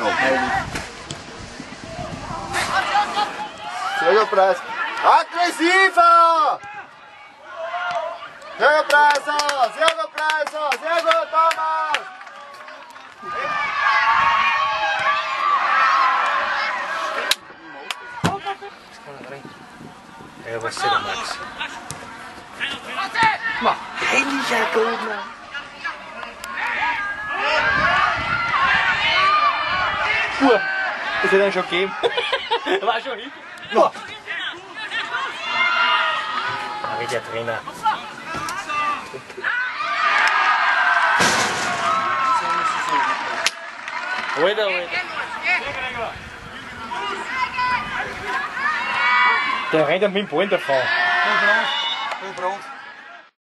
Gegenpresse. Aggressiver! Gegenpresse! Gegenpresse! Sehr gut, Thomas! Ja, was ist der Max? Maar heiliger Goldman! Das hat er schon gegeben. War schon hin. Ja. Ah, wie der Trainer. Alter. Der rennt mit dem Ball davon. 5 Rund.